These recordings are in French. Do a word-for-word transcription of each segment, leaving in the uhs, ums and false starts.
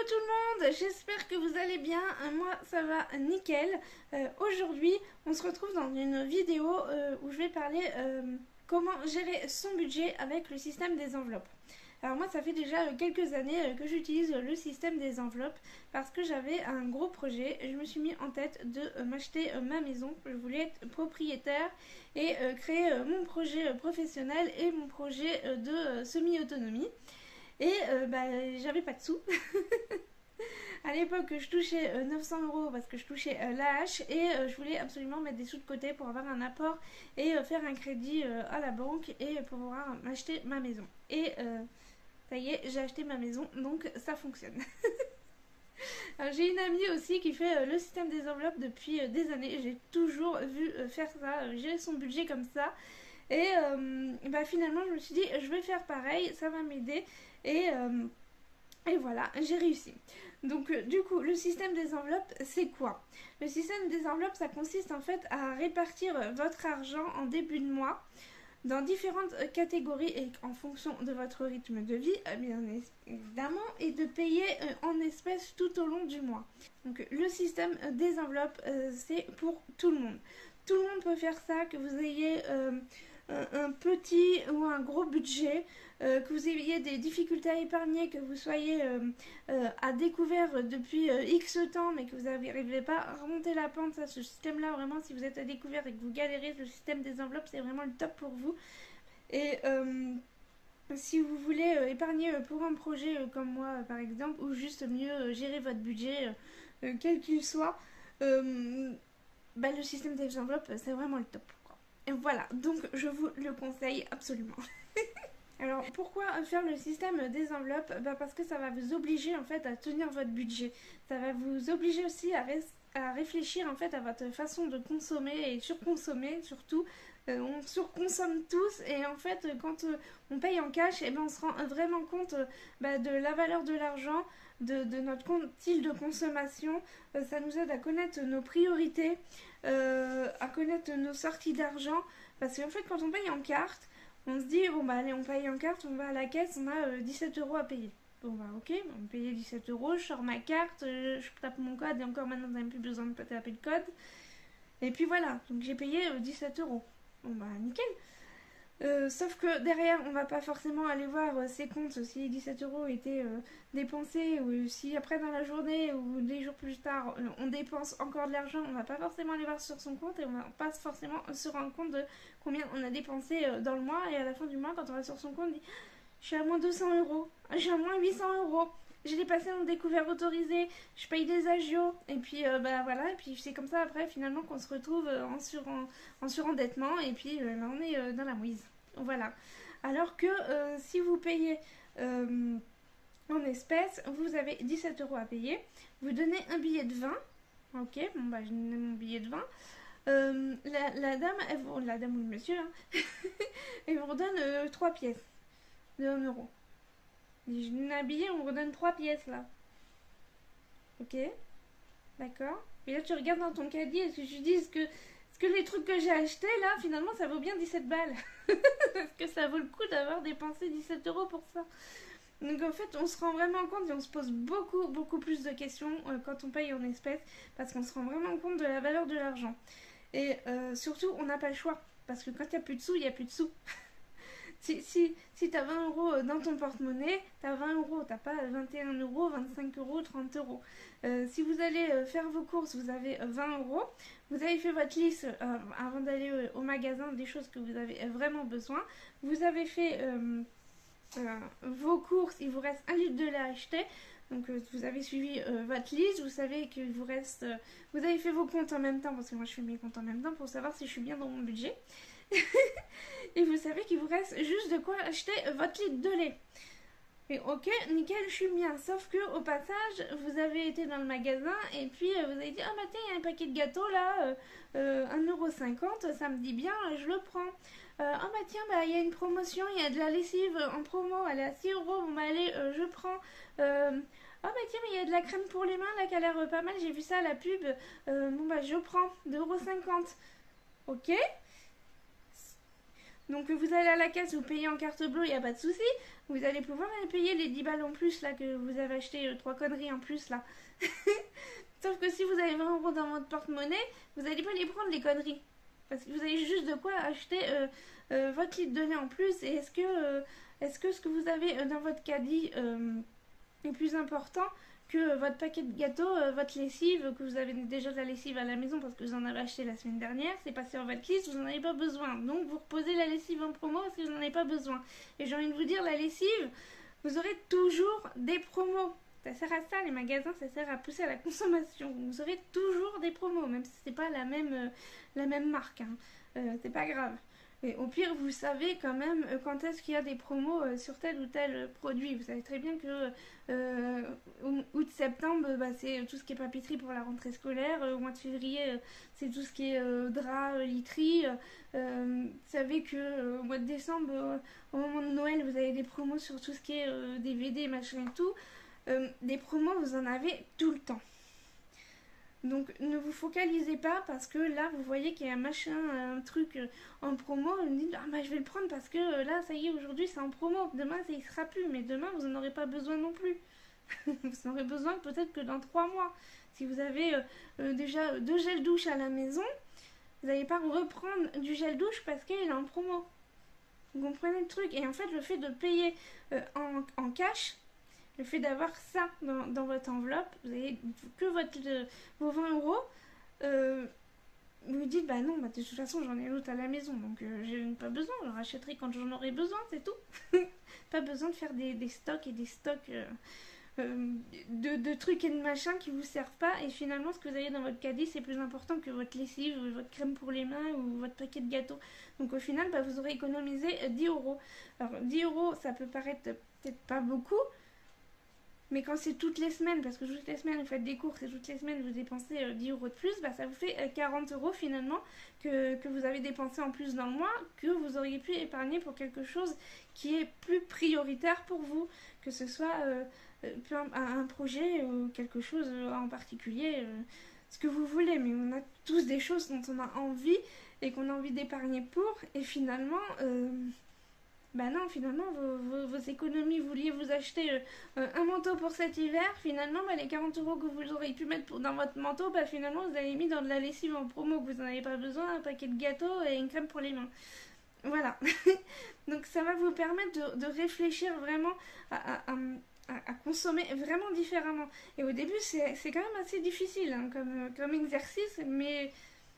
tout le monde, j'espère que vous allez bien, moi ça va nickel. Euh, Aujourd'hui on se retrouve dans une vidéo euh, où je vais parler euh, comment gérer son budget avec le système des enveloppes. Alors moi ça fait déjà quelques années que j'utilise le système des enveloppes parce que j'avais un gros projet. Je me suis mis en tête de m'acheter ma maison, je voulais être propriétaire et créer mon projet professionnel et mon projet de semi-autonomie. Et euh, bah, j'avais pas de sous. À l'époque, je touchais euh, neuf cents euros parce que je touchais euh, l'A H et euh, je voulais absolument mettre des sous de côté pour avoir un apport et euh, faire un crédit euh, à la banque et pour pouvoir m'acheter ma maison. Et euh, ça y est, j'ai acheté ma maison, donc ça fonctionne. J'ai une amie aussi qui fait euh, le système des enveloppes depuis euh, des années. J'ai toujours vu euh, faire ça, euh, gérer son budget comme ça. Et euh, bah, finalement, je me suis dit, je vais faire pareil, ça va m'aider. Et, euh, et voilà, j'ai réussi. Donc euh, du coup, le système des enveloppes, c'est quoi? Le système des enveloppes, ça consiste en fait à répartir votre argent en début de mois dans différentes catégories et en fonction de votre rythme de vie, bien évidemment, et de payer en espèces tout au long du mois. Donc le système des enveloppes, euh, c'est pour tout le monde. Tout le monde peut faire ça, que vous ayez euh, un petit ou un gros budget, euh, que vous ayez des difficultés à épargner, que vous soyez euh, euh, à découvert depuis euh, X temps mais que vous n'arrivez pas à remonter la pente. Ça, ce système là, vraiment, si vous êtes à découvert et que vous galérez, le système des enveloppes c'est vraiment le top pour vous. Et euh, si vous voulez euh, épargner pour un projet euh, comme moi euh, par exemple, ou juste mieux euh, gérer votre budget euh, quel qu'il soit, euh, bah, le système des enveloppes c'est vraiment le top. Et voilà, donc je vous le conseille absolument. Alors pourquoi faire le système des enveloppes? Bah parce que ça va vous obliger en fait à tenir votre budget. Ça va vous obliger aussi à, à réfléchir en fait à votre façon de consommer et surconsommer surtout. Euh, on surconsomme tous et en fait quand euh, on paye en cash, et ben, on se rend vraiment compte euh, bah, de la valeur de l'argent, de, de notre style de consommation. Euh, ça nous aide à connaître nos priorités, euh, à connaître nos sorties d'argent, parce qu'en fait quand on paye en carte, on se dit bon bah allez, on paye en carte, on va à la caisse, on a euh, dix-sept euros à payer. Bon bah ok, on me paye dix-sept euros, je sors ma carte, euh, je tape mon code et encore maintenant vous n'avez plus besoin de taper le code. Et puis voilà, donc j'ai payé euh, dix-sept euros. Bon bah nickel. Euh, sauf que derrière on va pas forcément aller voir euh, ses comptes si dix-sept euros étaient euh, dépensés, ou si après dans la journée ou des jours plus tard euh, on dépense encore de l'argent, on va pas forcément aller voir sur son compte et on va pas forcément se rendre compte de combien on a dépensé euh, dans le mois. Et à la fin du mois, quand on va sur son compte, on dit je suis à moins deux cents euros, je suis à moins huit cents euros, j'ai dépassé mon découvert autorisé, je paye des agios, et puis euh, bah voilà, et puis c'est comme ça après finalement qu'on se retrouve euh, en, sur, en, en surendettement, et puis euh, bah, on est euh, dans la mouise. Voilà. Alors que euh, si vous payez euh, en espèces, vous avez dix-sept euros à payer, vous donnez un billet de vingt, ok, bon bah je donne mon billet de vingt. Euh, la, la dame, elle vous, la dame ou le monsieur, hein, elle vous redonne euh, trois pièces de un euro. Je donne un billet, on me redonne trois pièces là. Ok, d'accord. Et là tu regardes dans ton caddie et tu dis est-ce que, est-ce que les trucs que j'ai achetés là, finalement ça vaut bien dix-sept balles? Est-ce que ça vaut le coup d'avoir dépensé dix-sept euros pour ça? Donc en fait on se rend vraiment compte et on se pose beaucoup beaucoup plus de questions euh, quand on paye en espèces, parce qu'on se rend vraiment compte de la valeur de l'argent. Et euh, surtout on n'a pas le choix, parce que quand il n'y a plus de sous, il n'y a plus de sous. Si, si, si tu as vingt euros dans ton porte-monnaie, tu as vingt euros, tu n'as pas vingt et un euros, vingt-cinq euros, trente euros. Euh, si vous allez euh, faire vos courses, vous avez euh, vingt euros, vous avez fait votre liste euh, avant d'aller euh, au magasin des choses que vous avez vraiment besoin, vous avez fait euh, euh, vos courses, il vous reste un litre de lait à acheter, donc euh, vous avez suivi euh, votre liste, vous savez qu'il vous reste, euh, vous avez fait vos comptes en même temps, parce que moi je fais mes comptes en même temps pour savoir si je suis bien dans mon budget. Et vous savez qu'il vous reste juste de quoi acheter votre litre de lait. Et ok, nickel, je suis bien. Sauf que au passage, vous avez été dans le magasin et puis euh, vous avez dit ah bah tiens, il y a un paquet de gâteaux là, euh, euh, un euro cinquante, ça me dit bien, je le prends. Euh, ah bah tiens, bah il y a une promotion, il y a de la lessive en promo, elle est à six euros, bon bah allez, euh, je prends. Euh, Ah bah tiens, mais il y a de la crème pour les mains là qui a l'air pas mal, j'ai vu ça à la pub. Euh, bon bah je prends, deux euros cinquante. Ok. Donc vous allez à la caisse, vous payez en carte bleue, il n'y a pas de souci. Vous allez pouvoir aller payer les dix balles en plus là que vous avez acheté, euh, trois conneries en plus là. Sauf que si vous avez vingt euros dans votre porte-monnaie, vous n'allez pas les prendre les conneries. Parce que vous avez juste de quoi acheter euh, euh, votre litre de lait en plus. Et est-ce que, euh, est-ce que ce que vous avez dans votre caddie euh, est plus important que votre paquet de gâteaux, euh, votre lessive, que vous avez déjà de la lessive à la maison parce que vous en avez acheté la semaine dernière, c'est passé sur votre liste, vous n'en avez pas besoin. Donc vous reposez la lessive en promo parce que vous n'en avez pas besoin. Et j'ai envie de vous dire, la lessive, vous aurez toujours des promos. Ça sert à ça, les magasins, ça sert à pousser à la consommation. Vous aurez toujours des promos, même si c'est pas la même, euh, la même marque. Hein. Euh, c'est pas grave. Et au pire, vous savez quand même euh, quand est-ce qu'il y a des promos euh, sur tel ou tel produit. Vous savez très bien que euh, août-septembre, bah, c'est tout ce qui est papeterie pour la rentrée scolaire. Euh, au mois de février, euh, c'est tout ce qui est euh, drap, euh, literie. Euh, vous savez que euh, au mois de décembre, euh, au moment de Noël, vous avez des promos sur tout ce qui est euh, D V D, machin et tout. Euh, des promos, vous en avez tout le temps. Donc ne vous focalisez pas parce que là vous voyez qu'il y a un machin, un truc en promo, vous me dites ah bah je vais le prendre parce que là ça y est aujourd'hui c'est en promo, demain ça y sera plus, mais demain vous n'en aurez pas besoin non plus. Vous en aurez besoin peut-être que dans trois mois. Si vous avez euh, euh, déjà deux gels douche à la maison, vous n'allez pas reprendre du gel douche parce qu'il est en promo. Vous comprenez le truc? Et en fait le fait de payer euh, en, en cash, le fait d'avoir ça dans, dans votre enveloppe, vous avez que votre, euh, vos vingt euros, euh, vous vous dites, bah non, bah de toute façon j'en ai l'autre à la maison, donc euh, j'ai pas besoin, je rachèterai quand j'en aurai besoin, c'est tout. Pas besoin de faire des, des stocks et des stocks euh, euh, de, de trucs et de machins qui vous servent pas, et finalement ce que vous avez dans votre caddie c'est plus important que votre lessive, votre crème pour les mains ou votre paquet de gâteaux. Donc au final, bah, vous aurez économisé dix euros. Alors dix euros, ça peut paraître peut-être pas beaucoup, mais quand c'est toutes les semaines, parce que toutes les semaines vous faites des courses et toutes les semaines vous dépensez euh, dix euros de plus, bah ça vous fait euh, quarante euros finalement que, que vous avez dépensé en plus dans le mois, que vous auriez pu épargner pour quelque chose qui est plus prioritaire pour vous, que ce soit euh, un, un projet ou quelque chose en particulier, euh, ce que vous voulez, mais on a tous des choses dont on a envie et qu'on a envie d'épargner pour, et finalement... Euh, Bah non, finalement, vos, vos, vos économies, vous vouliez vous acheter euh, un manteau pour cet hiver, finalement, bah, les quarante euros que vous auriez pu mettre pour, dans votre manteau, bah finalement, vous avez mis dans de la lessive en promo que vous n'en avez pas besoin, un paquet de gâteaux et une crème pour les mains. Voilà. Donc ça va vous permettre de, de réfléchir vraiment à, à, à, à consommer vraiment différemment. Et au début, c'est quand même assez difficile hein, comme, comme exercice, mais,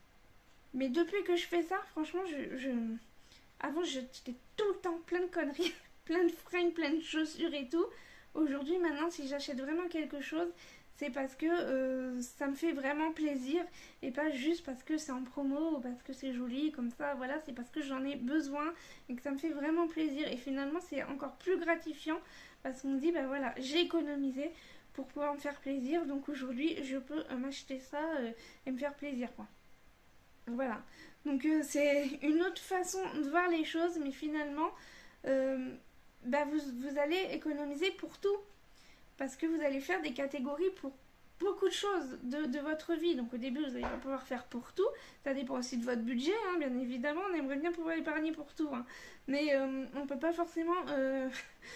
mais depuis que je fais ça, franchement, je... je Avant, j'étais tout le temps plein de conneries, plein de fringues, plein de chaussures et tout. Aujourd'hui, maintenant, si j'achète vraiment quelque chose, c'est parce que euh, ça me fait vraiment plaisir et pas juste parce que c'est en promo ou parce que c'est joli, comme ça, voilà, c'est parce que j'en ai besoin et que ça me fait vraiment plaisir. Et finalement, c'est encore plus gratifiant parce qu'on me dit, bah voilà, j'ai économisé pour pouvoir me faire plaisir, donc aujourd'hui, je peux euh, m'acheter ça euh, et me faire plaisir, quoi. Voilà. Donc euh, c'est une autre façon de voir les choses, mais finalement, euh, bah vous, vous allez économiser pour tout. Parce que vous allez faire des catégories pour beaucoup de choses de, de votre vie. Donc au début, vous n'allez pas pouvoir faire pour tout. Ça dépend aussi de votre budget, hein, bien évidemment. On aimerait bien pouvoir épargner pour tout. Hein. Mais euh, on ne peut pas forcément euh,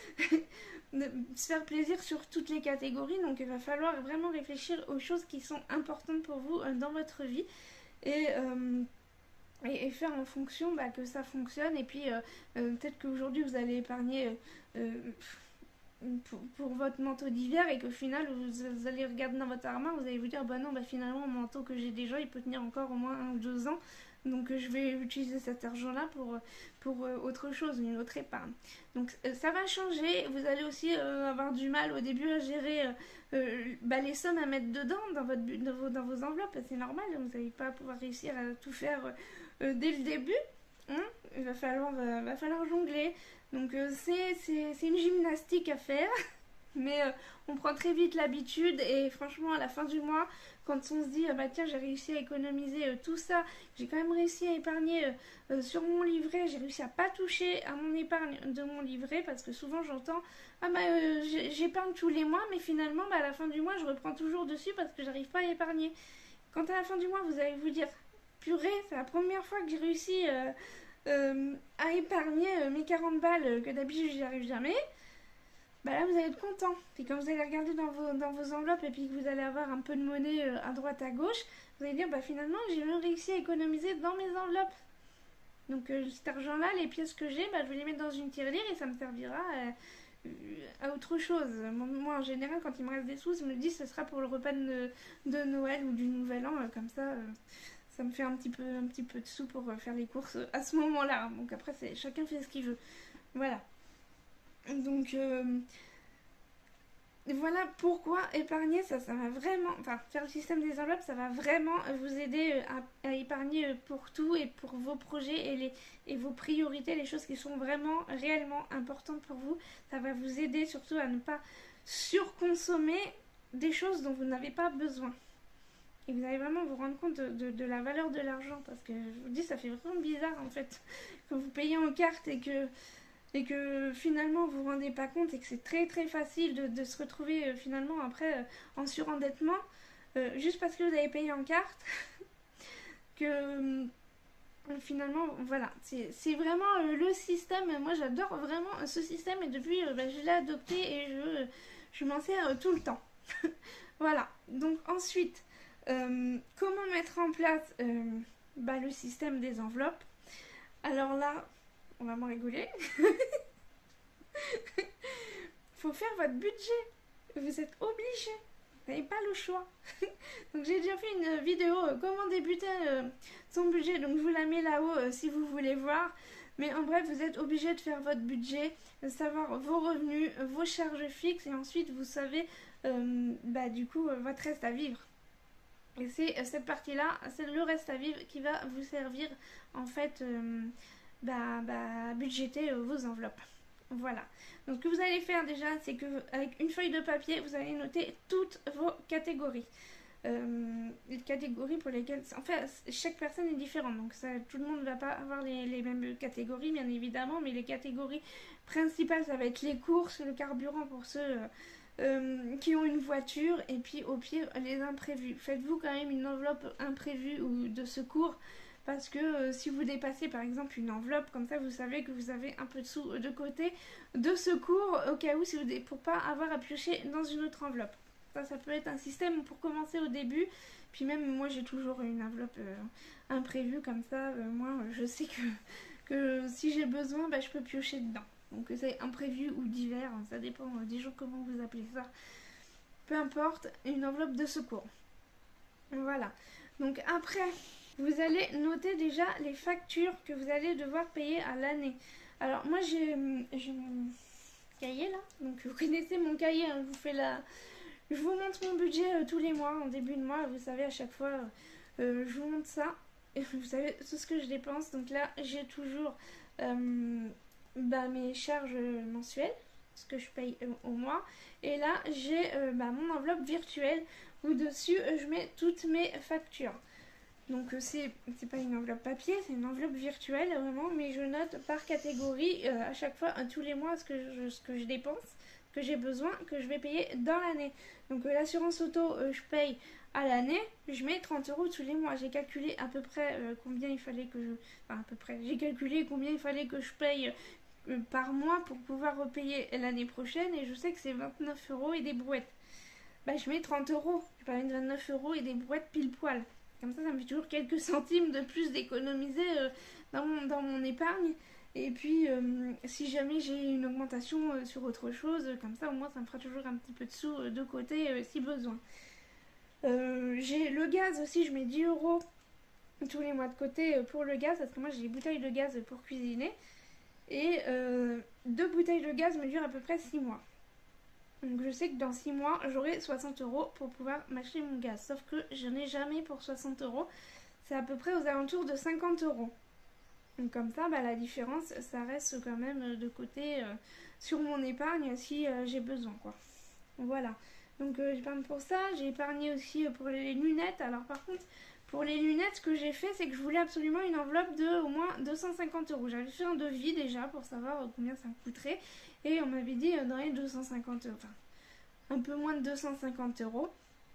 se faire plaisir sur toutes les catégories. Donc il va falloir vraiment réfléchir aux choses qui sont importantes pour vous euh, dans votre vie. Et... Euh, Et, et faire en fonction bah, que ça fonctionne. Et puis euh, euh, peut-être qu'aujourd'hui vous allez épargner euh, euh, pour, pour votre manteau d'hiver et qu'au final vous, vous allez regarder dans votre armoire, vous allez vous dire bah non, bah finalement mon manteau que j'ai déjà il peut tenir encore au moins un ou deux ans, donc euh, je vais utiliser cet argent là pour, pour euh, autre chose, une autre épargne. Donc euh, ça va changer. Vous allez aussi euh, avoir du mal au début à gérer euh, euh, bah, les sommes à mettre dedans dans, votre, dans, vos, dans vos enveloppes. C'est normal, vous n'allez pas pouvoir réussir à tout faire euh, Euh, dès le début, hein, il va falloir, euh, va falloir jongler. Donc euh, c'est une gymnastique à faire, mais euh, on prend très vite l'habitude et franchement à la fin du mois, quand on se dit ah bah tiens j'ai réussi à économiser euh, tout ça, j'ai quand même réussi à épargner euh, euh, sur mon livret, j'ai réussi à pas toucher à mon épargne de mon livret parce que souvent j'entends ah bah euh, j'épargne tous les mois mais finalement bah, à la fin du mois je reprends toujours dessus parce que j'arrive pas à épargner. Quand à la fin du mois vous allez vous dire purée, c'est la première fois que j'ai réussi euh, euh, à épargner euh, mes quarante balles euh, que d'habitude j'y arrive jamais, bah là vous allez être content. Puis quand vous allez regarder dans vos, dans vos enveloppes et puis que vous allez avoir un peu de monnaie euh, à droite à gauche, vous allez dire bah finalement j'ai même réussi à économiser dans mes enveloppes. Donc euh, cet argent-là, les pièces que j'ai, bah, je vais les mettre dans une tirelire et ça me servira à, à autre chose. Moi en général quand il me reste des sous, je me dis que ce sera pour le repas de, de Noël ou du Nouvel An, euh, comme ça... Euh, ça me fait un petit peu, un petit peu de sous pour faire les courses à ce moment-là. Donc après, c'est, chacun fait ce qu'il veut. Voilà. Donc, euh, voilà pourquoi épargner, ça, ça va vraiment... Enfin, faire le système des enveloppes, ça va vraiment vous aider à, à épargner pour tout et pour vos projets et, les, et vos priorités, les choses qui sont vraiment, réellement importantes pour vous. Ça va vous aider surtout à ne pas surconsommer des choses dont vous n'avez pas besoin. Et vous allez vraiment vous rendre compte de, de, de la valeur de l'argent. Parce que je vous dis, ça fait vraiment bizarre en fait. Que vous payez en carte et que, et que finalement vous vous rendez pas compte. Et que c'est très très facile de, de se retrouver euh, finalement après euh, en surendettement. Euh, juste parce que vous avez payé en carte. que euh, finalement, voilà. C'est, c'est vraiment euh, le système. Moi j'adore vraiment euh, ce système. Et depuis, euh, bah, je l'ai adopté et je, je m'en sers euh, tout le temps. Voilà. Donc ensuite... Euh, comment mettre en place euh, bah, le système des enveloppes? Alors là, on va m'en rigoler. Faut faire votre budget. Vous êtes obligé. Vous n'avez pas le choix. Donc j'ai déjà fait une vidéo euh, comment débuter euh, son budget. Donc je vous la mets là-haut euh, si vous voulez voir. Mais en bref, vous êtes obligé de faire votre budget, de savoir vos revenus, vos charges fixes et ensuite vous savez euh, bah, du coup euh, votre reste à vivre. Et c'est cette partie-là, c'est le reste à vivre qui va vous servir en fait euh, bah, bah, budgéter euh, vos enveloppes. Voilà. Donc ce que vous allez faire déjà, c'est que avec une feuille de papier, vous allez noter toutes vos catégories. Euh, les catégories pour lesquelles... En fait, chaque personne est différente. Donc ça, tout le monde ne va pas avoir les, les mêmes catégories, bien évidemment. Mais les catégories principales, ça va être les courses, le carburant pour ceux... Euh, Euh, qui ont une voiture et puis au pire les imprévus. Faites-vous quand même une enveloppe imprévue ou de secours parce que euh, si vous dépassez par exemple une enveloppe comme ça, vous savez que vous avez un peu de sous de côté de secours au cas où, si vous, pour pas avoir à piocher dans une autre enveloppe. Ça, ça peut être un système pour commencer au début. Puis même moi j'ai toujours une enveloppe euh, imprévue comme ça. Euh, moi je sais que, que si j'ai besoin, bah, je peux piocher dedans. Donc c'est imprévu ou divers, ça dépend des gens comment vous appelez ça. Peu importe, une enveloppe de secours. Voilà. Donc après, vous allez noter déjà les factures que vous allez devoir payer à l'année. Alors moi j'ai, j'ai mon cahier là. Donc vous connaissez mon cahier, hein, je vous fais la... Je vous montre mon budget euh, tous les mois, en début de mois. Vous savez, à chaque fois, euh, je vous montre ça. Et vous savez tout ce que je dépense. Donc là, j'ai toujours... Euh, bah, mes charges mensuelles, ce que je paye au mois. Et là, j'ai euh, bah, mon enveloppe virtuelle où dessus, euh, je mets toutes mes factures. Donc, euh, c'est, c'est pas une enveloppe papier, c'est une enveloppe virtuelle, vraiment. Mais je note par catégorie euh, à chaque fois, à tous les mois, ce que je, ce que je dépense, ce que j'ai besoin, que je vais payer dans l'année. Donc, euh, l'assurance auto, euh, je paye à l'année, je mets trente euros tous les mois. J'ai calculé à peu près euh, combien il fallait que je... Enfin, à peu près. J'ai calculé combien il fallait que je paye par mois pour pouvoir repayer l'année prochaine et je sais que c'est vingt-neuf euros et des brouettes. Bah je mets trente euros, je parle de vingt-neuf euros et des brouettes pile poil. Comme ça, ça me fait toujours quelques centimes de plus d'économiser euh, dans, mon, dans mon épargne. Et puis, euh, si jamais j'ai une augmentation euh, sur autre chose, comme ça au moins ça me fera toujours un petit peu de sous euh, de côté euh, si besoin. Euh, j'ai le gaz aussi, je mets dix euros tous les mois de côté euh, pour le gaz parce que moi j'ai des bouteilles de gaz pour cuisiner. Et euh, deux bouteilles de gaz me durent à peu près six mois. Donc je sais que dans six mois, j'aurai soixante euros pour pouvoir m'acheter mon gaz. Sauf que je n'ai jamais pour soixante euros. C'est à peu près aux alentours de cinquante euros. Donc comme ça, bah, la différence, ça reste quand même de côté euh, sur mon épargne si euh, j'ai besoin, quoi. Voilà. Donc euh, j'épargne pour ça. J'ai épargné aussi pour les lunettes. Alors par contre... Pour les lunettes, ce que j'ai fait, c'est que je voulais absolument une enveloppe de au moins deux cent cinquante euros. J'avais fait un devis déjà pour savoir combien ça me coûterait. Et on m'avait dit dans les deux cent cinquante euros. Enfin, un peu moins de deux cent cinquante euros.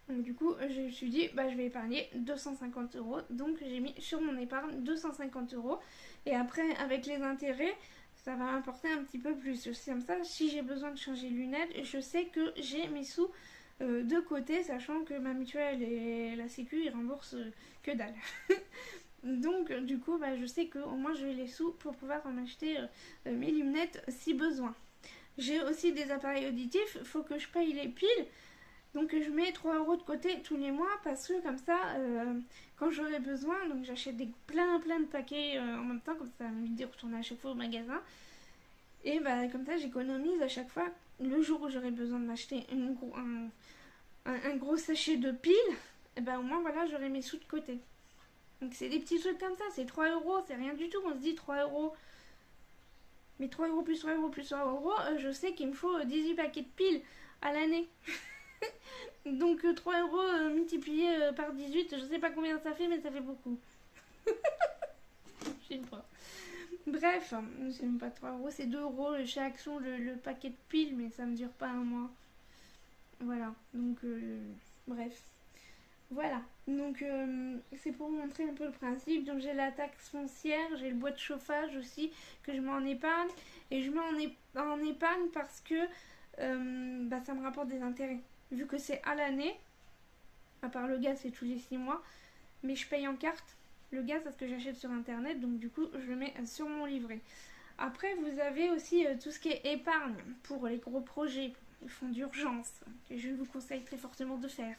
Donc du coup, je me suis dit, bah, je vais épargner deux cent cinquante euros. Donc j'ai mis sur mon épargne deux cent cinquante euros. Et après, avec les intérêts, ça va m'apporter un petit peu plus. C'est comme ça, si j'ai besoin de changer de lunettes, je sais que j'ai mes sous euh, de côté, sachant que ma mutuelle et la sécu, ils remboursent euh, que dalle. Donc du coup, bah, je sais qu'au moins j'ai les sous pour pouvoir en acheter euh, mes lunettes si besoin. J'ai aussi des appareils auditifs, il faut que je paye les piles. Donc je mets trois euros de côté tous les mois parce que comme ça, euh, quand j'aurai besoin, donc j'achète des plein plein de paquets euh, en même temps, comme ça ça m'évite de retourner à chaque fois au magasin. Et bah comme ça j'économise à chaque fois. Le jour où j'aurai besoin de m'acheter une gros, un, un, un gros sachet de piles, et bah au moins voilà j'aurai mes sous de côté. Donc c'est des petits trucs comme ça, c'est trois euros, c'est rien du tout. On se dit trois euros. Mais trois euros plus trois euros plus trois euros, euh, je sais qu'il me faut dix-huit paquets de piles à l'année. Donc euh, trois euros euh, multiplié euh, par dix-huit, je sais pas combien ça fait, mais ça fait beaucoup. Je sais pas. Bref, c'est même pas trois euros, c'est deux euros chez Action le, le paquet de piles, mais ça me dure pas un mois. Voilà, donc euh, bref. Voilà, donc euh, c'est pour vous montrer un peu le principe. Donc j'ai la taxe foncière, j'ai le bois de chauffage aussi que je mets en épargne. Et je mets en, é en épargne parce que euh, bah, ça me rapporte des intérêts. Vu que c'est à l'année, à part le gaz c'est tous les six mois, mais je paye en carte le gaz parce que j'achète sur internet, donc du coup je le mets sur mon livret. Après vous avez aussi euh, tout ce qui est épargne pour les gros projets, pour les fonds d'urgence, que je vous conseille très fortement de faire.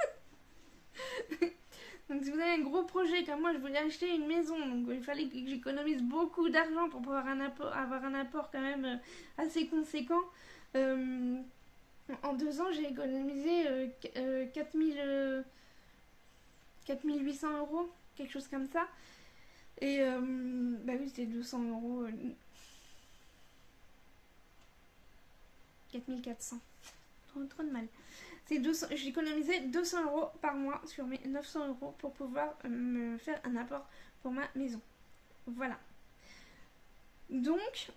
Donc si vous avez un gros projet comme moi, je voulais acheter une maison, donc il fallait que j'économise beaucoup d'argent pour pouvoir un apport, avoir un apport quand même euh, assez conséquent. Euh, en deux ans, j'ai économisé euh, euh, quatre mille, euh, quatre mille huit cents euros, quelque chose comme ça. Et euh, bah oui, c'était deux cents euros. Euh, quatre mille quatre cents. Trop, trop de mal. J'économisais deux cents euros par mois sur mes neuf cents euros pour pouvoir me faire un apport pour ma maison. Voilà. Donc,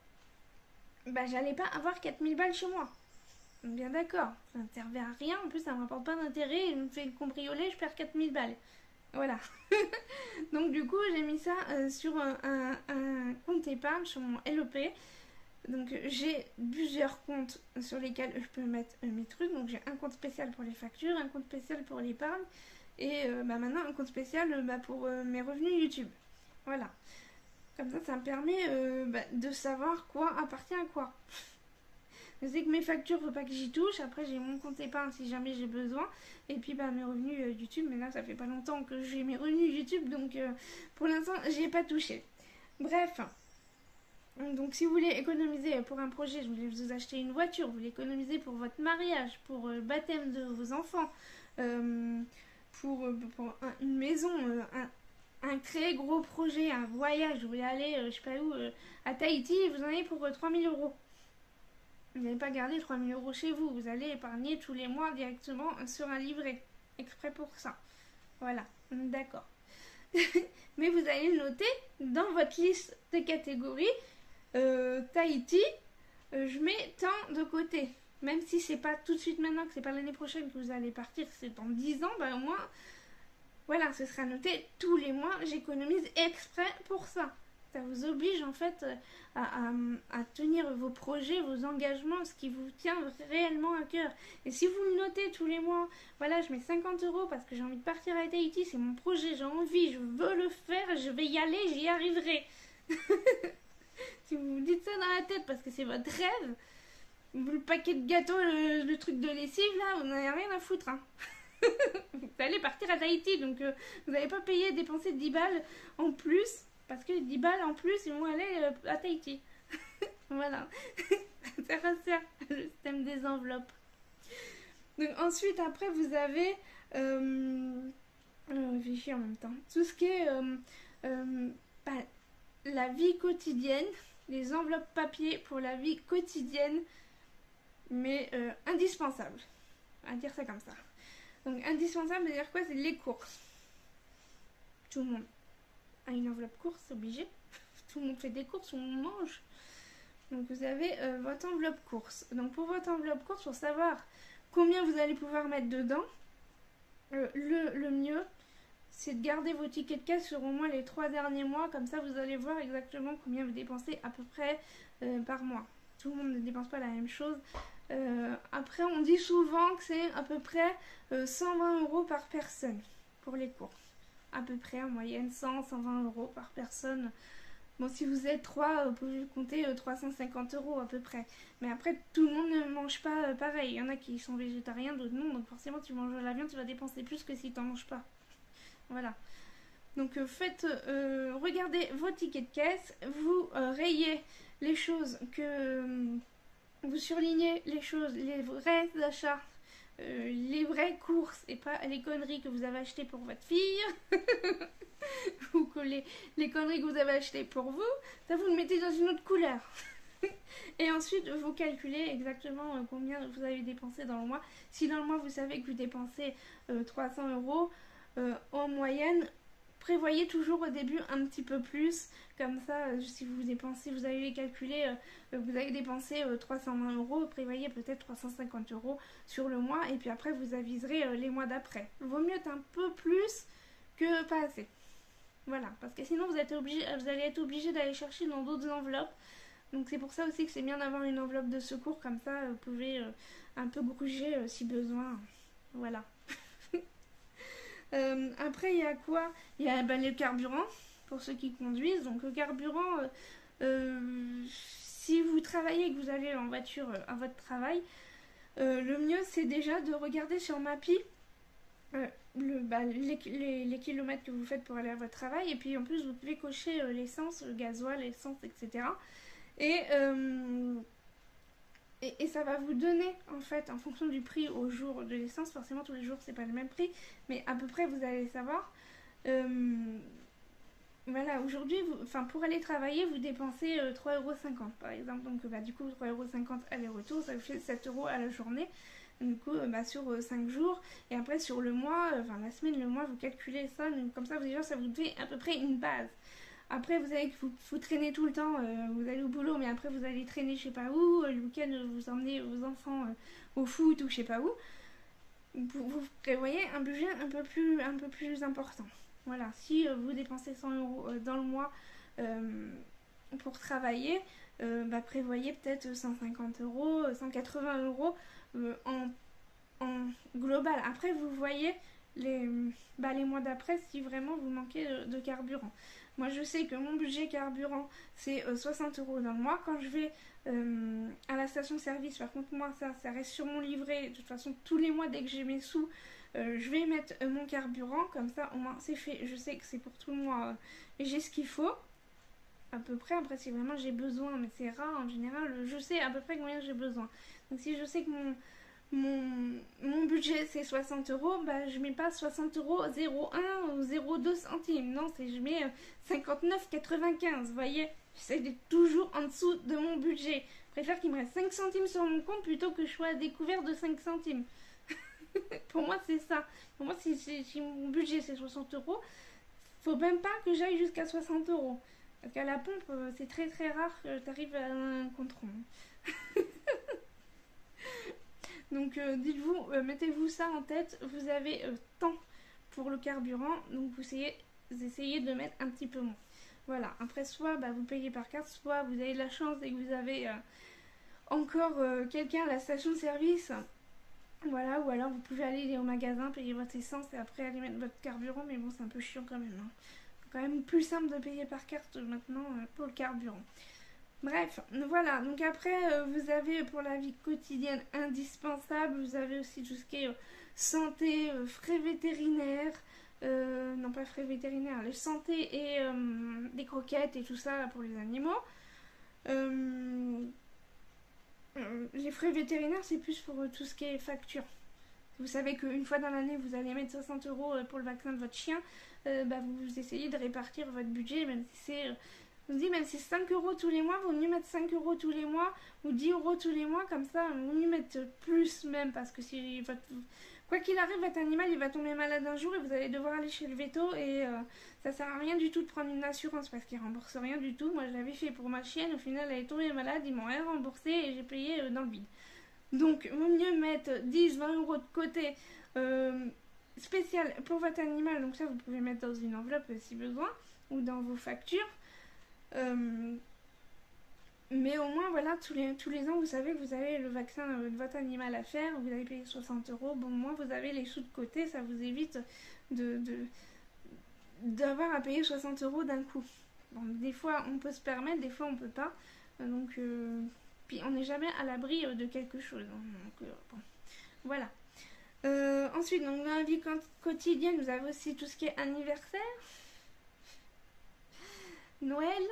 bah, j'allais pas avoir quatre mille balles chez moi. Bien d'accord, ça ne servait à rien. En plus, ça me rapporte pas d'intérêt. Je me fais cambrioler, je perds quatre mille balles. Voilà. Donc, du coup, j'ai mis ça euh, sur un, un, un compte épargne sur mon L E P. Donc j'ai plusieurs comptes sur lesquels je peux mettre euh, mes trucs. Donc j'ai un compte spécial pour les factures, un compte spécial pour l'épargne et euh, bah, maintenant un compte spécial euh, bah, pour euh, mes revenus YouTube. Voilà. Comme ça, ça me permet euh, bah, de savoir quoi appartient à quoi. Je sais que mes factures, il ne faut pas que j'y touche. Après, j'ai mon compte épargne si jamais j'ai besoin. Et puis bah, mes revenus euh, YouTube. Mais là, ça fait pas longtemps que j'ai mes revenus YouTube. Donc euh, pour l'instant, j'y ai pas touché. Bref. Donc si vous voulez économiser pour un projet, je voulais vous acheter une voiture, vous voulez économiser pour votre mariage, pour le baptême de vos enfants, euh, pour, pour un, une maison, euh, un, un très gros projet, un voyage, vous voulez aller, euh, je sais pas où, euh, à Tahiti, et vous en avez pour euh, trois mille euros. Vous n'allez pas garder trois mille euros chez vous, vous allez épargner tous les mois directement sur un livret, exprès pour ça. Voilà, d'accord. Mais vous allez le noter dans votre liste de catégories. Euh, Tahiti, euh, je mets tant de côté. Même si c'est pas tout de suite maintenant, que c'est pas l'année prochaine que vous allez partir, c'est dans dix ans, bah au moins, voilà, ce sera noté tous les mois, j'économise exprès pour ça. Ça vous oblige en fait à, à, à tenir vos projets, vos engagements, ce qui vous tient réellement à cœur. Et si vous le notez tous les mois, voilà, je mets cinquante euros parce que j'ai envie de partir à Tahiti, c'est mon projet, j'ai envie, je veux le faire, je vais y aller, j'y arriverai. Si vous vous dites ça dans la tête parce que c'est votre rêve, le paquet de gâteaux, le, le truc de lessive, là, vous n'avez rien à foutre. Hein. Vous allez partir à Tahiti, donc euh, vous n'allez pas payer, dépenser dix balles en plus, parce que dix balles en plus, ils vont aller euh, à Tahiti. Voilà. Ça resserre le système des enveloppes. Donc ensuite, après, vous avez... Euh, euh, réfléchir en même temps. Tout ce qui est... Euh, euh, bah, la vie quotidienne, les enveloppes papier pour la vie quotidienne, mais euh, indispensable. On va dire ça comme ça. Donc indispensable, c'est dire quoi? C'est les courses. Tout le monde a une enveloppe course, c'est obligé. Tout le monde fait des courses, on mange. Donc vous avez euh, votre enveloppe course. Donc pour votre enveloppe course, pour savoir combien vous allez pouvoir mettre dedans, euh, le, le mieux, c'est de garder vos tickets de caisse sur au moins les trois derniers mois. Comme ça, vous allez voir exactement combien vous dépensez à peu près euh, par mois. Tout le monde ne dépense pas la même chose. Euh, après, on dit souvent que c'est à peu près euh, cent vingt euros par personne pour les cours. À peu près en moyenne cent à cent vingt euros par personne. Bon, si vous êtes trois, vous pouvez compter euh, trois cent cinquante euros à peu près. Mais après, tout le monde ne mange pas euh, pareil. Il y en a qui sont végétariens, d'autres non. Donc forcément, tu manges de la viande, tu vas dépenser plus que si tu n'en manges pas. Voilà. Donc euh, faites, euh, regardez vos tickets de caisse, vous euh, rayez les choses que... Euh, vous surlignez les choses, les vrais achats, euh, les vraies courses et pas les conneries que vous avez achetées pour votre fille ou que les, les conneries que vous avez achetées pour vous, ça vous le mettez dans une autre couleur. Et ensuite vous calculez exactement combien vous avez dépensé dans le mois. Si dans le mois vous savez que vous dépensez euh, trois cents euros euh, en moyenne, prévoyez toujours au début un petit peu plus, comme ça euh, si vous dépensez, vous allez calculer, euh, vous allez dépenser euh, trois cent vingt euros, prévoyez peut-être trois cent cinquante euros sur le mois et puis après vous aviserez euh, les mois d'après. Vaut mieux être un peu plus que pas assez. Voilà, parce que sinon vous, êtes obligé, vous allez être obligé d'aller chercher dans d'autres enveloppes. Donc c'est pour ça aussi que c'est bien d'avoir une enveloppe de secours, comme ça vous pouvez euh, un peu gruger euh, si besoin. Voilà. Euh, après, il y a quoi? Il y a ben, le carburant, pour ceux qui conduisent. Donc le carburant, euh, euh, si vous travaillez et que vous allez en voiture euh, à votre travail, euh, le mieux c'est déjà de regarder sur Mappy euh, le, bah, les, les, les kilomètres que vous faites pour aller à votre travail. Et puis en plus, vous pouvez cocher euh, l'essence, le gasoil, l'essence, et cetera. Et... Euh, Et, et ça va vous donner, en fait, en fonction du prix au jour de l'essence, forcément tous les jours c'est pas le même prix, mais à peu près vous allez savoir. Euh, voilà, aujourd'hui, enfin pour aller travailler, vous dépensez euh, trois euros cinquante par exemple. Donc bah, du coup trois euros cinquante aller-retour, ça vous fait sept euros à la journée. Du coup, euh, bah, sur euh, cinq jours, et après sur le mois, euh, enfin la semaine, le mois, vous calculez ça, donc, comme ça vous déjà ça vous fait à peu près une base. Après, vous savez que vous, vous traînez tout le temps, euh, vous allez au boulot, mais après vous allez traîner je sais pas où, euh, le week-end vous emmenez vos enfants euh, au foot ou je sais pas où. Vous, vous prévoyez un budget un peu plus, un peu plus important. Voilà, si euh, vous dépensez cent euros euh, dans le mois euh, pour travailler, euh, bah, prévoyez peut-être cent cinquante euros, cent quatre-vingts euros euh, en, en global. Après, vous voyez les, bah, les mois d'après si vraiment vous manquez de, de carburant. Moi, je sais que mon budget carburant, c'est euh, soixante euros dans le mois. Quand je vais euh, à la station-service, par contre, moi, ça, ça reste sur mon livret. De toute façon, tous les mois, dès que j'ai mes sous, euh, je vais mettre euh, mon carburant. Comme ça, au moins, c'est fait. Je sais que c'est pour tout le mois. Euh, et j'ai ce qu'il faut, à peu près. Après, si vraiment j'ai besoin, mais c'est rare en général, je sais à peu près combien j'ai besoin. Donc, si je sais que mon... Mon, mon budget c'est soixante euros, bah, je mets pas soixante euros zéro un ou zéro deux centimes. Non, c'est je mets euh, cinquante-neuf quatre-vingt-quinze. Vous voyez, j'essaie d'être toujours en dessous de mon budget. Je préfère qu'il me reste cinq centimes sur mon compte plutôt que je sois à découvert de cinq centimes. Pour moi, c'est ça. Pour moi, si, si, si mon budget c'est soixante euros, faut même pas que j'aille jusqu'à soixante euros. Parce qu'à la pompe, euh, c'est très très rare que tu arrives à un compte rond. Donc euh, dites-vous, euh, mettez-vous ça en tête, vous avez euh, tant pour le carburant, donc vous essayez, vous essayez de mettre un petit peu moins. Voilà, après soit bah, vous payez par carte, soit vous avez de la chance et que vous avez euh, encore euh, quelqu'un à la station-service. Voilà, ou alors vous pouvez aller au magasin, payer votre essence et après aller mettre votre carburant, mais bon c'est un peu chiant quand même. Hein. C'est quand même plus simple de payer par carte maintenant euh, pour le carburant. Bref, voilà, donc après euh, vous avez pour la vie quotidienne indispensable, vous avez aussi tout ce qui est euh, santé, euh, frais vétérinaires, euh, non pas frais vétérinaires, les santé et euh, des croquettes et tout ça pour les animaux. Euh, euh, les frais vétérinaires c'est plus pour euh, tout ce qui est facture. Vous savez qu'une fois dans l'année vous allez mettre soixante euros pour le vaccin de votre chien, euh, bah, vous essayez de répartir votre budget même si c'est... Euh, Je vous dis, même si c'est cinq euros tous les mois, vaut mieux mettre cinq euros tous les mois ou dix euros tous les mois, comme ça, vaut mieux mettre plus même, parce que si votre... quoi qu'il arrive, votre animal il va tomber malade un jour et vous allez devoir aller chez le veto et euh, ça sert à rien du tout de prendre une assurance parce qu'ils remboursent rien du tout. Moi je l'avais fait pour ma chienne, au final elle est tombée malade, ils m'ont rien remboursé et j'ai payé euh, dans le vide. Donc, vaut mieux mettre dix vingt euros de côté. Euh, spécial pour votre animal, donc ça vous pouvez mettre dans une enveloppe euh, si besoin, ou dans vos factures. Euh, mais au moins, voilà, tous les, tous les ans, vous savez que vous avez le vaccin euh, de votre animal à faire, vous allez payer soixante euros, bon, au moins vous avez les sous de côté, ça vous évite de, de, d'avoir à payer soixante euros d'un coup. Bon, des fois, on peut se permettre, des fois, on peut pas, donc... Euh, puis on n'est jamais à l'abri de quelque chose. Hein. Donc, euh, bon. Voilà. Euh, ensuite, donc, dans la vie quotidienne, vous avez aussi tout ce qui est anniversaire, Noël,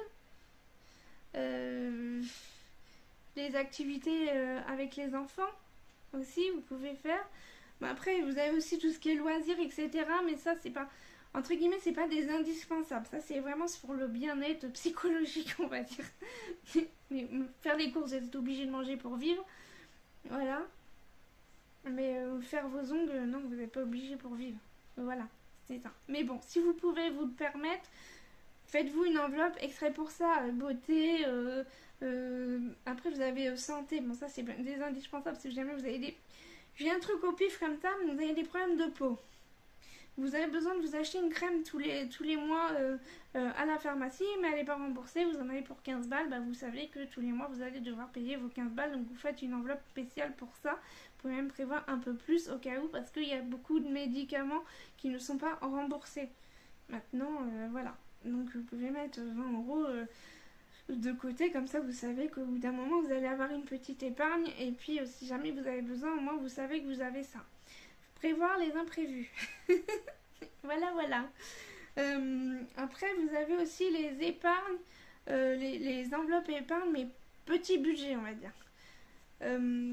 euh, les activités euh, avec les enfants aussi, vous pouvez faire. Bon, après, vous avez aussi tout ce qui est loisirs, et cetera. Mais ça, c'est pas... Entre guillemets, c'est pas des indispensables. Ça, c'est vraiment pour le bien-être psychologique, on va dire. Mais faire les courses, vous êtes obligé de manger pour vivre. Voilà. Mais euh, faire vos ongles, non, vous n'êtes pas obligé pour vivre. Voilà, c'est ça. Mais bon, si vous pouvez vous le permettre, faites-vous une enveloppe extrait pour ça. Euh, beauté, euh, euh, après vous avez euh, santé. Bon, ça, c'est des indispensables. Si jamais vous avez des... J'ai un truc au pif comme ça, mais vous avez des problèmes de peau. Vous avez besoin de vous acheter une crème tous les, tous les mois euh, euh, à la pharmacie, mais elle n'est pas remboursée, vous en avez pour quinze balles, bah vous savez que tous les mois vous allez devoir payer vos quinze balles, donc vous faites une enveloppe spéciale pour ça. Vous pouvez même prévoir un peu plus au cas où, parce qu'il y a beaucoup de médicaments qui ne sont pas remboursés. Maintenant, euh, voilà. Donc vous pouvez mettre vingt euros euh, de côté, comme ça vous savez qu'au bout d'un moment vous allez avoir une petite épargne, et puis euh, si jamais vous avez besoin, au moins vous savez que vous avez ça. Prévoir les imprévus. Voilà, voilà. Euh, après, vous avez aussi les épargnes, euh, les, les enveloppes épargnes, mais petit budget, on va dire. Euh,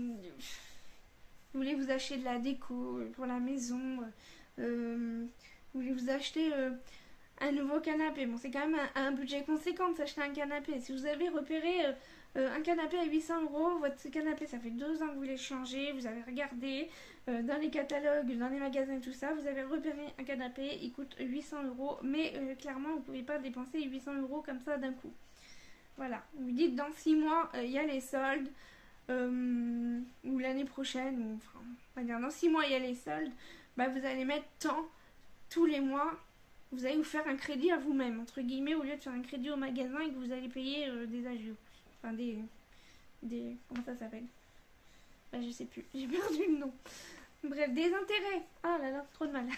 vous voulez vous acheter de la déco pour la maison. Euh, vous voulez vous acheter euh, un nouveau canapé. Bon, c'est quand même un, un budget conséquent de s'acheter un canapé. Si vous avez repéré... Euh, Euh, un canapé à huit cents euros, votre canapé ça fait deux ans que vous voulez changer, vous avez regardé euh, dans les catalogues, dans les magasins, tout ça, vous avez repéré un canapé, il coûte huit cents euros, mais euh, clairement vous ne pouvez pas dépenser huit cents euros comme ça d'un coup. Voilà, vous dites dans six mois il euh, y a les soldes, euh, ou l'année prochaine, ou enfin, on va dire dans six mois il y a les soldes, bah vous allez mettre tant tous les mois. Vous allez vous faire un crédit à vous-même, entre guillemets, au lieu de faire un crédit au magasin et que vous allez payer euh, des agios. Enfin, des, des... Comment ça s'appelle? Bah, je sais plus. J'ai perdu le nom. Bref, des intérêts. Ah là là, trop de mal.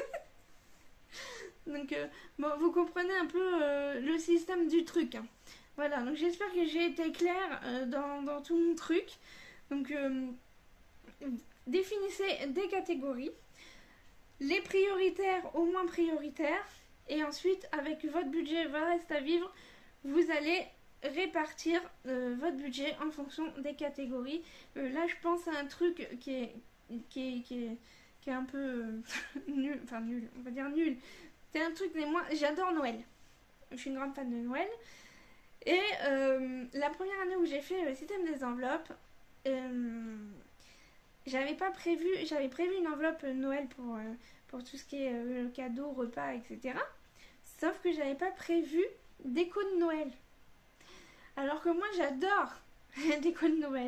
Donc, euh, bon, vous comprenez un peu euh, le système du truc. Hein. Voilà, donc j'espère que j'ai été claire euh, dans, dans tout mon truc. Donc, euh, définissez des catégories. Les prioritaires au moins prioritaires. Et ensuite, avec votre budget va rester à vivre, vous allez... répartir euh, votre budget en fonction des catégories. Euh, là, je pense à un truc qui est, qui est, qui est, qui est un peu euh, nul, enfin nul, on va dire nul. C'est un truc, mais moi, j'adore Noël. Je suis une grande fan de Noël. Et euh, la première année où j'ai fait le système des enveloppes, euh, j'avais pas prévu, j'avais prévu une enveloppe Noël pour, euh, pour tout ce qui est euh, cadeaux, repas, et cetera. Sauf que j'avais pas prévu déco de Noël. Alors que moi j'adore les déco de Noël.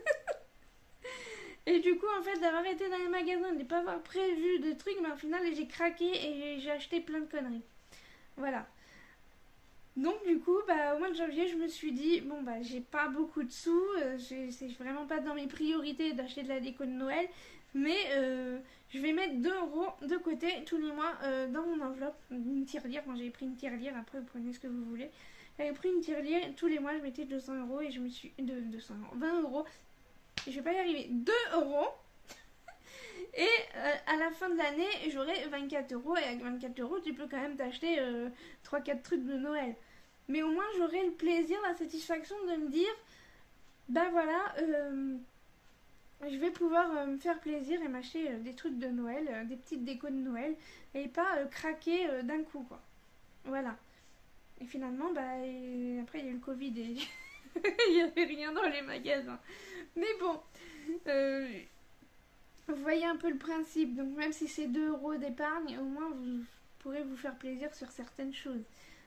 Et du coup en fait d'avoir été dans les magasins, de ne pas avoir prévu de trucs, mais au final j'ai craqué et j'ai acheté plein de conneries. Voilà. Donc du coup bah, au mois de janvier je me suis dit bon bah j'ai pas beaucoup de sous, euh, c'est vraiment pas dans mes priorités d'acheter de la déco de Noël, mais euh, je vais mettre deux euros de côté tous les mois euh, dans mon enveloppe, une tirelire. Moi j'ai pris une tirelire, après vous prenez ce que vous voulez. J'avais pris une tirelire, tous les mois je mettais deux cents euros et je me suis... De, deux cents euros, vingt euros. Je vais pas y arriver. deux euros. Et euh, à la fin de l'année, j'aurai vingt-quatre euros. Et avec vingt-quatre euros, tu peux quand même t'acheter euh, trois quatre trucs de Noël. Mais au moins, j'aurai le plaisir, la satisfaction de me dire, bah voilà, euh, je vais pouvoir euh, me faire plaisir et m'acheter euh, des trucs de Noël, euh, des petites décos de Noël. Et pas euh, craquer euh, d'un coup, quoi. Voilà. Et finalement, bah, et après il y a eu le Covid et il n'y avait rien dans les magasins. Mais bon, euh, vous voyez un peu le principe. Donc même si c'est deux euros d'épargne, au moins vous pourrez vous faire plaisir sur certaines choses.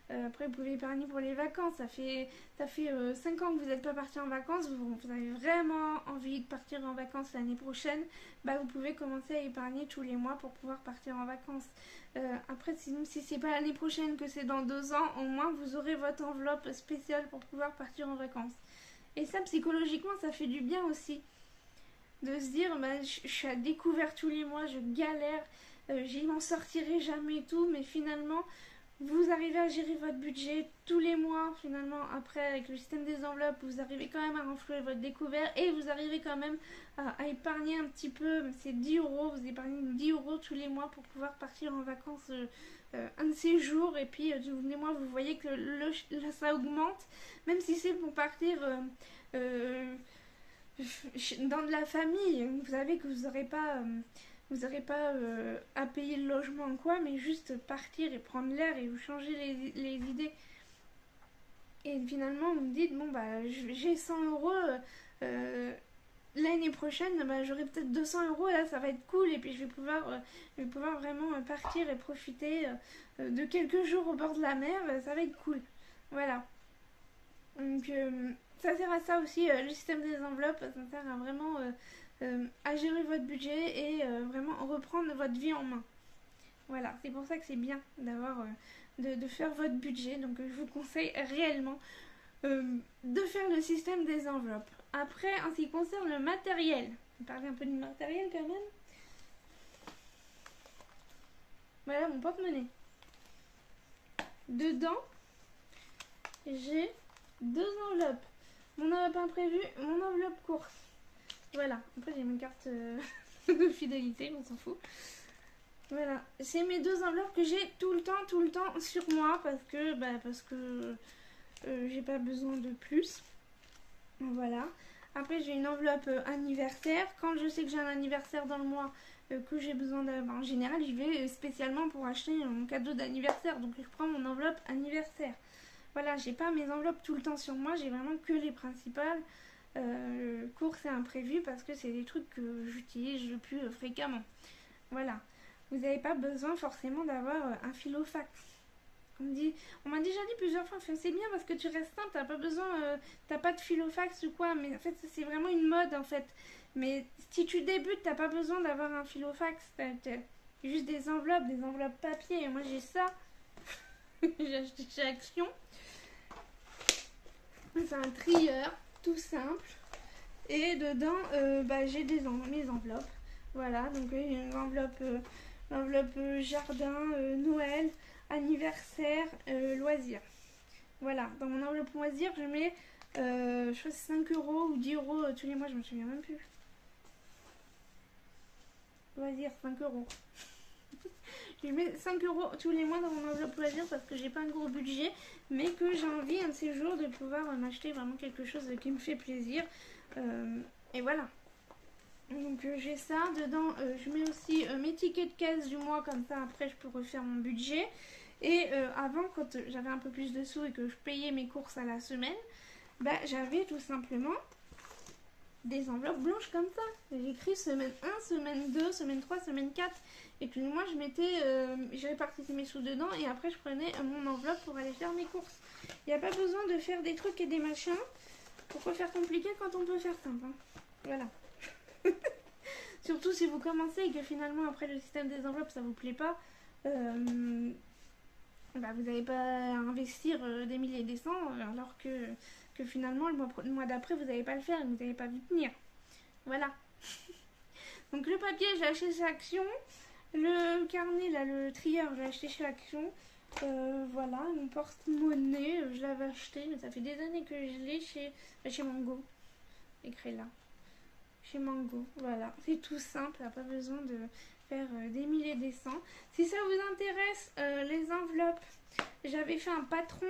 Euh, après, vous pouvez épargner pour les vacances. Ça fait, ça fait euh, cinq ans que vous n'êtes pas parti en vacances. Vous, vous avez vraiment envie de partir en vacances l'année prochaine. Bah, vous pouvez commencer à épargner tous les mois pour pouvoir partir en vacances. Euh, après, sinon, si c'est pas l'année prochaine, que c'est dans deux ans, au moins vous aurez votre enveloppe spéciale pour pouvoir partir en vacances. Et ça, psychologiquement, ça fait du bien aussi. De se dire, bah, je, je suis à découvert tous les mois, je galère, euh, j'y m'en sortirai jamais et tout, mais finalement, vous arrivez à gérer votre budget tous les mois, finalement, après, avec le système des enveloppes, vous arrivez quand même à renflouer votre découvert et vous arrivez quand même à, à épargner un petit peu, c'est dix euros, vous épargnez dix euros tous les mois pour pouvoir partir en vacances euh, euh, un de ces jours, et puis, euh, tous les mois, vous voyez que le, le, ça augmente, même si c'est pour partir... Euh, euh, dans de la famille, vous savez que vous n'aurez pas, euh, vous aurez pas euh, à payer le logement ou quoi, mais juste partir et prendre l'air et vous changer les, les idées. Et finalement, vous me dites, bon, bah, j'ai cent euros, euh, l'année prochaine, bah, j'aurai peut-être deux cents euros, là, ça va être cool, et puis je vais pouvoir, euh, je vais pouvoir vraiment partir et profiter euh, de quelques jours au bord de la mer, ça va être cool. Voilà. Donc, euh, ça sert à ça aussi, euh, le système des enveloppes, ça sert à vraiment euh, euh, à gérer votre budget et euh, vraiment reprendre votre vie en main. Voilà, c'est pour ça que c'est bien d'avoir, euh, de, de faire votre budget. Donc, euh, je vous conseille réellement euh, de faire le système des enveloppes. Après, en ce qui concerne le matériel, on va parler un peu du matériel quand même. Voilà mon porte-monnaie. Dedans, j'ai deux enveloppes. Mon enveloppe imprévue, mon enveloppe course. Voilà. Après, j'ai mes cartes euh, de fidélité, on s'en fout. Voilà. C'est mes deux enveloppes que j'ai tout le temps, tout le temps sur moi parce que, bah, parce que euh, j'ai pas besoin de plus. Voilà. Après, j'ai une enveloppe euh, anniversaire. Quand je sais que j'ai un anniversaire dans le mois, euh, que j'ai besoin d'avoir. En général, j'y vais spécialement pour acheter mon cadeau d'anniversaire. Donc, je prends mon enveloppe anniversaire. Voilà, j'ai pas mes enveloppes tout le temps sur moi, j'ai vraiment que les principales euh, courses et imprévues parce que c'est des trucs que j'utilise le plus euh, fréquemment. Voilà, vous n'avez pas besoin forcément d'avoir euh, un filofax. On me dit, on m'a déjà dit plusieurs fois, c'est bien parce que tu restes simple, t'as pas besoin, euh, t'as pas de filofax ou quoi, mais en fait c'est vraiment une mode en fait. Mais si tu débutes, t'as pas besoin d'avoir un filofax, t'as juste des enveloppes, des enveloppes papier, et moi j'ai ça, j'ai acheté chez Action. C'est un trieur tout simple et dedans euh, bah, j'ai des en mes enveloppes. Voilà, donc euh, une enveloppe, euh, enveloppe euh, jardin, euh, Noël, anniversaire, euh, loisirs. Voilà, dans mon enveloppe loisirs, je mets euh, je crois cinq euros ou dix euros euh, tous les mois, je me souviens même plus. Loisirs, cinq euros. Je mets cinq euros tous les mois dans mon enveloppe loisir parce que j'ai pas un gros budget, mais que j'ai envie un de ces jours de pouvoir euh, m'acheter vraiment quelque chose qui me fait plaisir. Euh, et voilà. Donc euh, j'ai ça. Dedans, euh, je mets aussi euh, mes tickets de caisse du mois, comme ça après je peux refaire mon budget. Et euh, avant, quand j'avais un peu plus de sous et que je payais mes courses à la semaine, bah, j'avais tout simplement des enveloppes blanches comme ça. J'écris semaine un, semaine deux, semaine trois, semaine quatre. Et puis moi je mettais, euh, je répartissais mes sous dedans et après je prenais mon enveloppe pour aller faire mes courses. Il n'y a pas besoin de faire des trucs et des machins. Pourquoi faire compliqué quand on peut faire simple, hein. Voilà. Surtout si vous commencez et que finalement après le système des enveloppes ça vous plaît pas, euh, bah, vous n'allez pas investir euh, des milliers et des cents alors que, que finalement le mois, le mois d'après vous n'allez pas le faire et vous n'allez pas vu tenir. Voilà. Donc le papier j'ai acheté chez Action. Le carnet, là, le trieur, je l'ai acheté chez Action. Euh, voilà, mon porte-monnaie, je l'avais acheté, mais ça fait des années que je l'ai chez, chez Mango. Écrit là. Chez Mango, voilà. C'est tout simple, pas besoin de faire euh, des milliers et des cents. Si ça vous intéresse, euh, les enveloppes, j'avais fait un patron.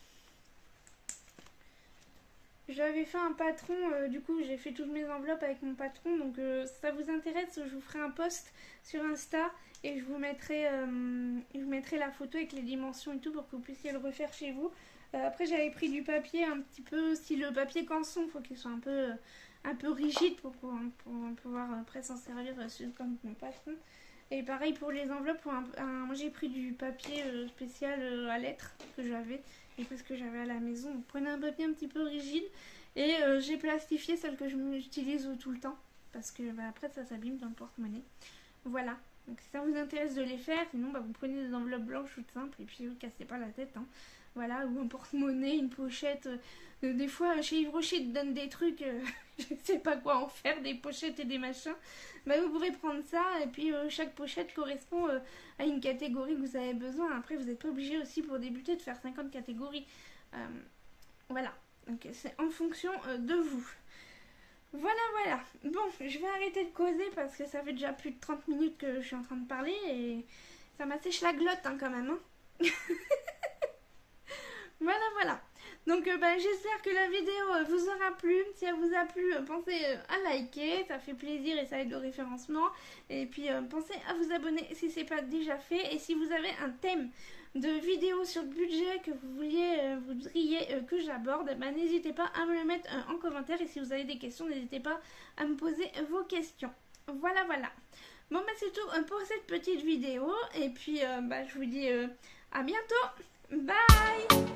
J'avais fait un patron, euh, du coup j'ai fait toutes mes enveloppes avec mon patron, donc euh, si ça vous intéresse, je vous ferai un post sur Insta et je vous mettrai, euh, je vous mettrai la photo avec les dimensions et tout pour que vous puissiez le refaire chez vous. Euh, après j'avais pris du papier un petit peu, si le papier canson, il faut qu'il soit un peu, euh, un peu rigide pour, pour, pour pouvoir après s'en servir euh, comme mon patron. Et pareil pour les enveloppes, pour un, un, j'ai pris du papier euh, spécial euh, à lettres que j'avais, et parce que j'avais à la maison. Donc prenez un papier un petit peu rigide, et euh, j'ai plastifié celle que j'utilise tout le temps, parce que bah, après ça s'abîme dans le porte-monnaie. Voilà, donc si ça vous intéresse de les faire, sinon bah, vous prenez des enveloppes blanches toutes simples, et puis vous cassez pas la tête, hein. Voilà, ou un porte-monnaie, une pochette. Euh, des fois, chez Yves Rocher, ils te donnent des trucs, euh, je sais pas quoi en faire, des pochettes et des machins. Bah, vous pourrez prendre ça, et puis euh, chaque pochette correspond euh, à une catégorie que vous avez besoin. Après, vous n'êtes pas obligé aussi pour débuter de faire cinquante catégories. Euh, voilà, donc c'est en fonction euh, de vous. Voilà, voilà. Bon, je vais arrêter de causer parce que ça fait déjà plus de trente minutes que je suis en train de parler, et ça m'assèche la glotte hein, quand même. Hein. Voilà, voilà. Donc euh, bah, j'espère que la vidéo euh, vous aura plu. Si elle vous a plu, euh, pensez euh, à liker, ça fait plaisir et ça aide au référencement. Et puis euh, pensez à vous abonner si ce n'est pas déjà fait. Et si vous avez un thème de vidéo sur le budget que vous vouliez, euh, vous voudriez euh, que j'aborde, bah, n'hésitez pas à me le mettre euh, en commentaire. Et si vous avez des questions, n'hésitez pas à me poser vos questions. Voilà, voilà. Bon bah c'est tout euh, pour cette petite vidéo. Et puis euh, bah, je vous dis euh, à bientôt. Bye.